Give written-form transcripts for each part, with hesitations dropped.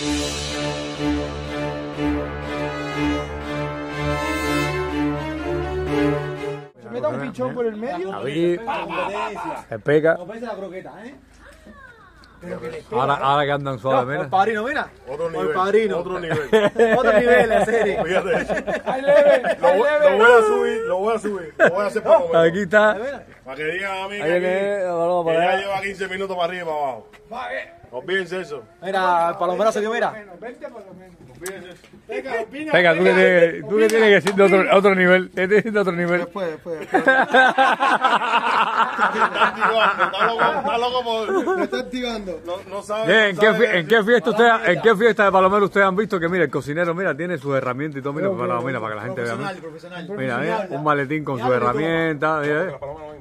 Se me da un pinchón por el medio. Aquí se pega. No parece la croqueta, ¿eh? Ahora que andan suaves, mira. El padrino, mira. Otro nivel. El padrino. Otro nivel. Otro nivel, la serie. Fíjate. Hay leve, hay leve. Lo voy a subir, lo voy a subir. Lo voy a hacer por lo menos. Aquí está. Para que digan a mí Ahí que, viene, vamos que para ya allá. lleva 15 minutos para arriba y para abajo. Olvídense eso. Mira, el palomero se dio, mira. Olvídense eso. Venga, tú que tienes que decir de otro nivel. Tienes que decir de otro nivel. Después. Está activando. Está loco por... Me está activando. No sabe. Bien, ¿en qué fiesta de Palomero ustedes han visto que, mira, el cocinero, mira, tiene sus herramientas y todo, mira, para que la gente vea, ¿no? Profesional. Mira, un maletín con sus herramientas, mira,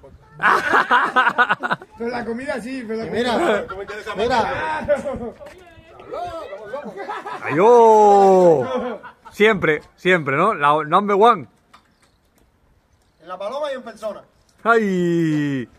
Pero la comida sí, pero la comida... Mira. ¡Ayó! Siempre, ¿no? La number one. En la paloma y en persona. ¡Ay!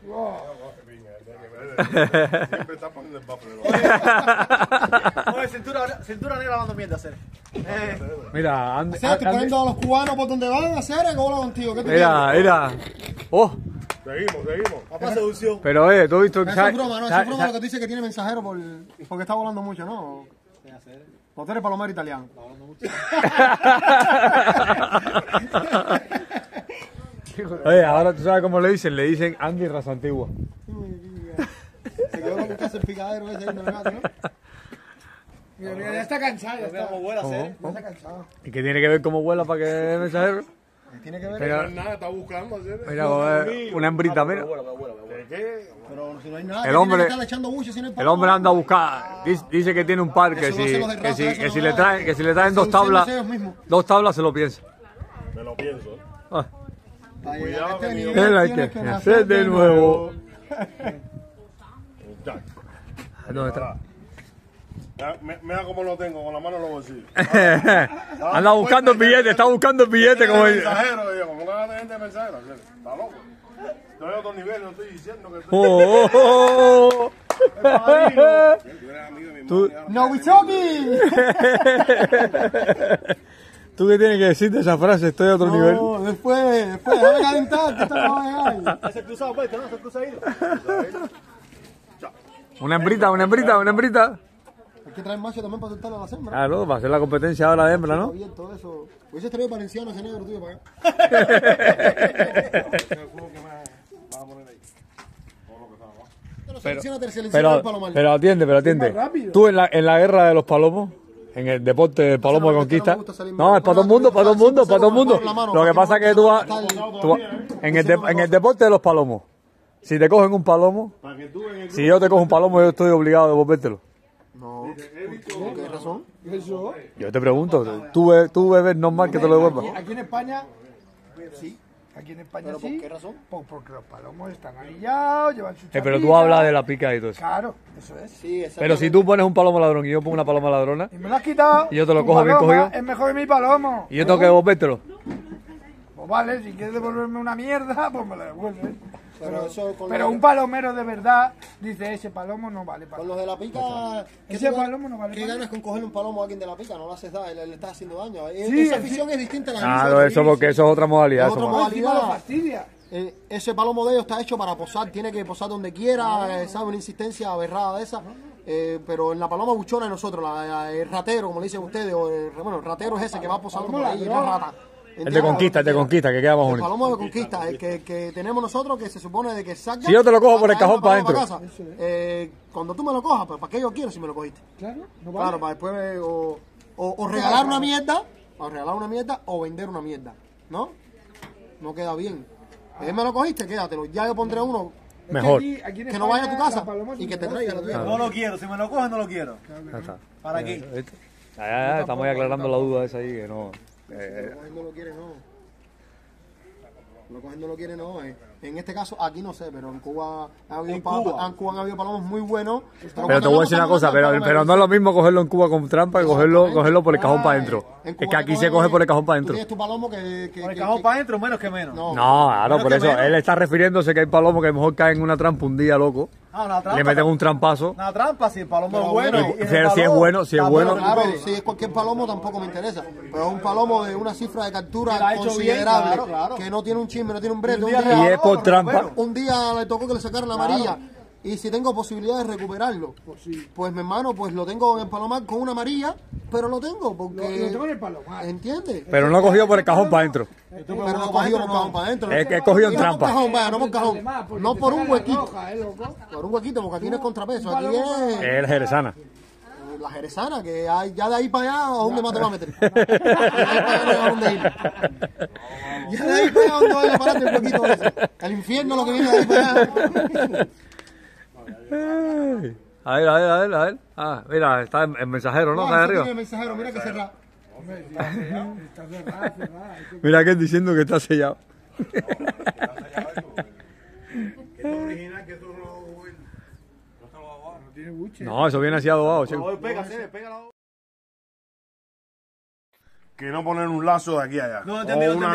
Siempre está poniendo el bafle. Oye, cintura negra lavando mierda, hacer. Mira, Estoy poniendo a los cubanos por donde van a hacer el hola contigo. ¿Qué te mira. ¡Oh! Seguimos. Papá seducción. Pero, ¿tú has visto que Eso es broma, ¿no? Eso es broma lo que tú dices que tiene mensajero porque está volando mucho, ¿no? No, tú eres palomero italiano. Oye, ahora tú sabes cómo le dicen Andy Raza Antigua. Se quedó con casa el picadero ese ahí en el gato, ¿no? Mira, ya está cansado. Ya está como vuela, ya está cansado. ¿Y qué tiene que ver cómo vuela para que el mensajero? Tiene que ver. Mira, Nada, está buscando hacer. mira, una hembrita, mira. ¿Qué? Pero si no hay nada, El hombre- está echando buche si no hay El hombre anda a buscar, dice que tiene un par, que Eso no si, se lo derrota, eso si no le va. traen, que si le traen dos Seduciéndose ellos mismos. tablas se lo piensa. Me lo pienso. Ah, Para Cuidado, llegar a este que nivel Él hay tienes que nacer hacer de nuevo. Ya. ¿Dónde está? Mira cómo lo tengo, con la mano en los bolsillos. Anda buscando el billete, está buscando el billete como él. Mensajero, digo, ¿cómo no gente de mensajero? Está loco. Estoy a otro nivel, no estoy diciendo que estoy... Oh. Tú, ¡No, Wichoki! ¿Tú qué tienes que decir de esa frase? Estoy a otro nivel. No, después, déjame calentar, que esto no va a llegar. Ese cruzado, pues, ¿no? Ese cruzadito. Una hembrita. Hay que traer macho también para soltarle a la hembra. Claro, va a ser la competencia ahora de hembra, ¿no? Abierto eso. Hubiese traído valenciano ese negro, tío, para acá. Pero atiende. Tú en la guerra de los palomos, en el deporte del palomo de conquista. No, es para todo el mundo. Lo que pasa es que en el deporte de los palomos, si te cogen un palomo, si yo te cojo un palomo, yo estoy obligado a devolvértelo. No, ¿por qué razón? Yo te pregunto, tú bebes normal que te lo devuelvas. Aquí en España, sí. Aquí en España ¿Pero sí. por qué razón? Porque los palomos están anillados, llevan su Pero tú chapita. hablas de la pica y todo eso. Claro, eso es. Sí, Pero si tú pones un palomo ladrón y yo pongo una paloma ladrona, Y me lo has quitado. Y yo te lo tu cojo bien paloma cogido. Es mejor que mi palomo. y yo tengo que devolvértelo. Pues vale, si quieres devolverme una mierda, pues me la devuelves. Pero eso con Pero los- un palomero de verdad dice, ese palomo no vale para Con los de la pica, Ese palomo no vale ¿qué para ganas con cogerle un palomo a alguien de la pica? No le haces daño, le estás haciendo daño. Sí, Esa sí. afición es distinta a la Claro, mía. eso porque eso es otra modalidad. Es eso, otra man. Encima lo fastidia. Ese palomo de ellos está hecho para posar, tiene que posar donde quiera, sabe, una insistencia aberrada de esa. Pero en la paloma buchona de nosotros, el ratero, como le dicen ustedes, o el ratero es ese que va posando por ahí, la rata. El de conquista, que queda más El bonito. palomo de conquista, el que tenemos nosotros, que se supone de que salga. Si yo te lo cojo por el cajón para para adentro. casa. Cuando tú me lo cojas, pues ¿para qué yo quiero si me lo cogiste? Claro, no vale. Claro, para después o regalar una mierda, o vender una mierda, ¿no? No queda bien. Me lo cogiste, quédatelo. Ya yo pondré uno Es Mejor. aquí en que no vaya a tu España, casa la paloma es y un que te negocio. traiga la tuya. No lo quiero, si me lo cogen no lo quiero. Ya está. ¿Para qué? ¿Viste? Ya, estamos ahí aclarando la duda esa ahí, que no. Lo cogen no lo quiere, no. Lo cogen no lo quiere, no. En este caso, aquí no sé, pero en Cuba han habido palomos muy buenos. Pero te voy a decir una cosa, pero no es lo mismo cogerlo en Cuba con trampa que cogerlo por el cajón para adentro. En Es Cuba que aquí se coge por el cajón para Tú adentro. tienes tu palomo que Por el cajón para adentro, menos que menos. No. No, claro, Menos por que eso. menos. Él está refiriéndose que hay palomos que a lo mejor caen en una trampa un día, loco. una trampa. Le meten un trampazo. Una trampa, si el palomo es bueno. Pero si es bueno, si es bueno. Claro, si es cualquier palomo tampoco me interesa. Pero es un palomo de una cifra de captura Que la ha hecho considerable, bien, claro. que no tiene un chisme, no tiene un brete. Y es por trampa. Un día le tocó que le sacaran la amarilla. Y si tengo posibilidad de recuperarlo, pues mi hermano, pues lo tengo en el palomar con una amarilla, pero lo tengo porque... Lo tengo en el palomar. ¿Entiendes? Pero no cogido por el cajón para adentro. Pero no he cogido por cajón para adentro. Es que he cogido en No por trampa. cajón, vaya, no por cajón. No por un huequito. Loco. Por un huequito, porque aquí no es contrapeso. Aquí es Es jerezana. la jerezana, que hay, ya de ahí para allá, ¿a dónde más te va a meter? Ya de ahí para allá no hay a dónde ir. Ya de ahí para allá, ¿dónde vaya a pararte un poquito ese? El infierno lo que viene de ahí para allá. A ver. Ah, mira, está el mensajero, ¿no? Está ahí arriba. El mensajero, mira que cerrado. Está cerrada. Mira que diciendo que está sellado. No, eso viene así adobado, chico. Que no poner un lazo de aquí a allá. No entendí, O una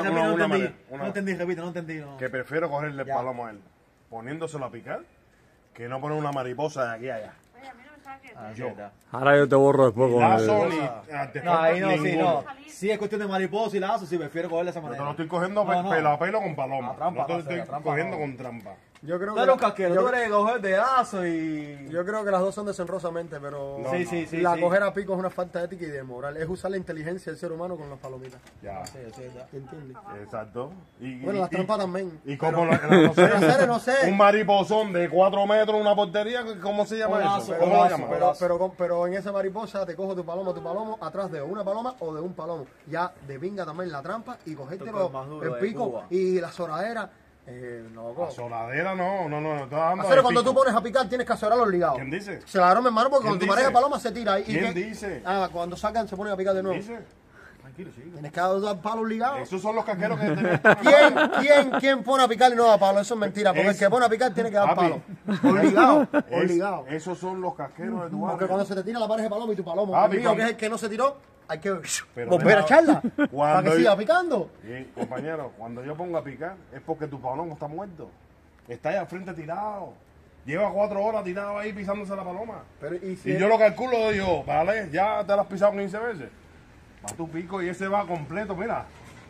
no entendí, repite, no entendí. Que prefiero cogerle el palomo a él, poniéndoselo a picar, que no poner una mariposa de aquí a allá. Yo. Ahora yo te borro después con Lazo el... ni No, ahí no, sí, ninguno. no. Si es cuestión de mariposa y lazo, sí, prefiero cogerle de esa Yo te manera. lo estoy cogiendo pelo a pelo con paloma. A trampa, no te lo no sé, estoy a trampa cogiendo no. con trampa. Yo creo Tú eres un casquero, tú eres de coger de lazo y... Yo creo que las dos son desenrosamente, pero Sí, la sí. coger a pico es una falta de ética y de moral. Es usar la inteligencia del ser humano con las palomitas. Ya. ¿Entiendes? Exacto. Bueno, las trampas también. Y como no sé, no sé. un mariposón de 4 metros, una portería, ¿cómo se llama Un eso? lazo, ¿Cómo un lo lazo, llaman? Pero en esa mariposa te cojo tu palomo atrás de una paloma o de un palomo. Ya de pinga también la trampa y cogértelo Esto es más duro el de pico Cuba. y la soradera. No, La soladera no, estoy hablando Hacer de cuando pico. tú pones a picar tienes que azorarlo obligado. ¿Quién dice? Claro, mi hermano, porque ¿Quién cuando tu dice? pareja de paloma se tira. ¿Quién dice? Cuando sacan se ponen a picar de nuevo. ¿Dice? Tranquilo, chico. Tienes que dar palo obligado. Esos son los casqueros que tenemos. ¿Quién pone a picar y no da palo? Eso es mentira, porque el que pone a picar tiene que dar Papi, palo. Obligado. Esos son los casqueros de tu Porque barrio. cuando se te tira la pareja de palomo y tu palomo, Papi, el mío, cuando- que es el que no se tiró, hay que Pero volver mira, a echarla para cuando que yo- siga picando. Sí, compañero, cuando yo pongo a picar es porque tu palomo está muerto. Está ahí al frente tirado. Lleva 4 horas tirado ahí pisándose la paloma. Pero, Y yo lo calculo, digo, vale, ya te la has pisado 15 veces. Va tu pico y ese va completo, mira.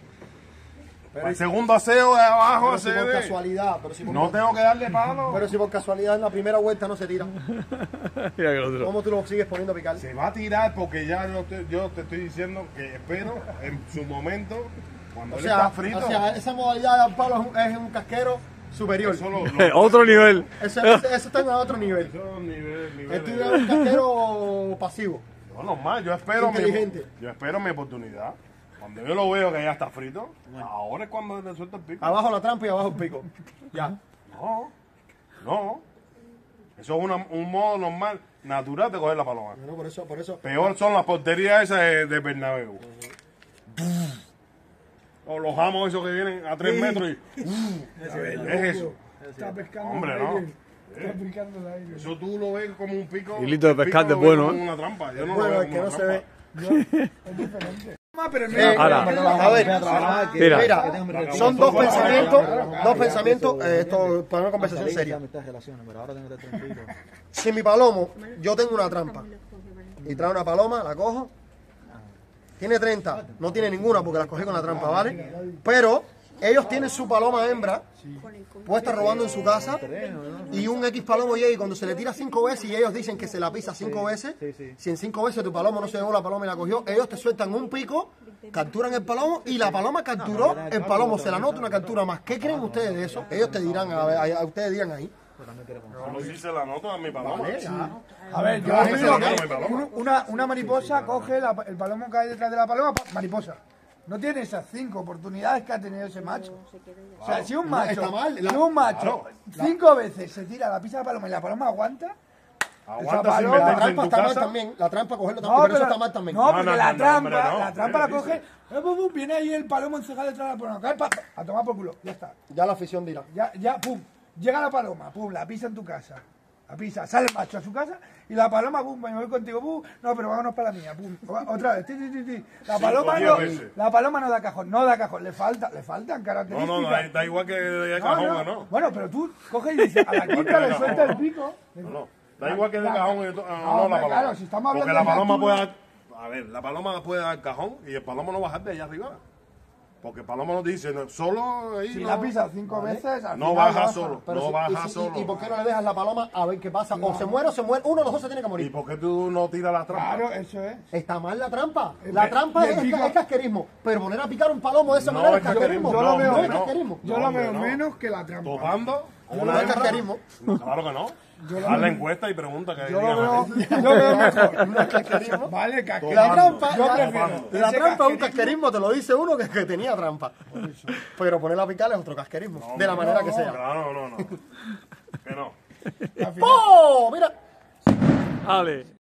El segundo aseo de abajo, Pero si por ese de- casualidad, No tengo que darle palo. pero si por casualidad en la primera vuelta no se tira, Mira que el otro. ¿cómo tú lo sigues poniendo a picar? Se va a tirar porque ya yo te estoy diciendo que espero en su momento, cuando él está frito. O sea, esa modalidad de dar palo es un casquero superior. eso Otro nivel. Eso está en otro nivel. eso nivel Esto es un casquero pasivo. No, normal, yo espero Inteligente. yo espero mi oportunidad. Cuando yo lo veo que ya está frito, ahora es cuando le suelto el pico. Abajo la trampa y abajo el pico. Ya. No. Eso es un modo normal, natural de coger la paloma. Bueno, por eso. Peor son las porterías esas de Bernabéu. O los jamos esos que vienen a 3 metros y... es eso. Está pescando Hombre, el no. aire. Está pescando el aire. Eso tú lo ves como un pico. Hilito de el pico pescar de lo ves bueno, como ¿eh? una trampa. Yo no lo Bueno, veo es que como no una se ve. trampa. Pero no Ahora. A ver, Mira. mira, son dos pensamientos, esto para una conversación seria. Si mi palomo, yo tengo una trampa y trae una paloma, la cojo, tiene 30, no tiene ninguna porque la cogí con la trampa, ¿vale? Pero ellos tienen su paloma hembra puesta robando en su casa y un X palomo llega y cuando se le tira 5 veces y ellos dicen que se la pisa 5 veces, si en 5 veces tu palomo no se llevó la paloma y la cogió, ellos te sueltan un pico, capturan el palomo y la paloma capturó el palomo, se la nota una captura más. ¿Qué creen ustedes de eso? Ellos te dirán, a ustedes dirán ahí. Solo si se la nota a mi paloma. A ver, yo Claro, te digo claro, que mi paloma. una mariposa coge el palomo que hay detrás de la paloma, mariposa. No tiene esas 5 oportunidades que ha tenido ese macho. O sea, si un macho, está mal, si un macho 5 veces se tira la pisa de la paloma y la paloma aguanta, Aguanta sin paloma- La meterte en trampa tu está mal casa. también, la trampa cogerlo también, pero eso está mal también. No, porque no, la no, trampa, hombre, no. la trampa la ¿Qué coge, viene ahí el palomo encejado detrás de la paloma, cae, a tomar por culo, ya está. Ya la afición dirá. Ya, pum, llega la paloma, pum, la pisa en tu casa. La pisa, sale el macho a su casa y la paloma, pum, me voy contigo, pum, no, pero vámonos para la mía, pum, otra vez, La paloma no da cajón, le faltan características. No, da igual que de cajón o no. Bueno, pero tú coges y dices, a la quinta le suelta el pico. No, da igual que de cajón o no la paloma. Claro, si estamos hablando porque la paloma puede dar, a ver, la paloma puede dar cajón y el palomo no bajar de allá arriba. Porque el palomo nos dice, no, solo ahí. Si no, la pisas 5 veces, no baja solo. Pero no baja solo. ¿Y por qué no le dejas la paloma a ver qué pasa? O se muere, uno de los dos se tiene que morir. ¿Y por qué tú no tiras la trampa? Claro, eso es. Está mal la trampa. La trampa es casquerismo. Pero poner a picar un palomo de esa No, manera es es casquerismo. Yo lo veo, No es casquerismo. Yo lo veo menos que la trampa. ¿Topando? No es casquerismo. Claro que no. Haz la encuesta y pregunta que Yo digan lo así. veo mejor. No es casquerismo. Vale, casquerismo. La trampa, Yo prefiero. la trampa es un casquerismo, te lo dice uno que tenía trampa. Pero ponerla a picar es otro casquerismo. De la manera que sea. Claro, no. Que no. ¡Oh! Mira. Ale.